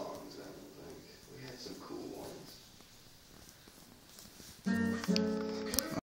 songs, I don't think. We had some cool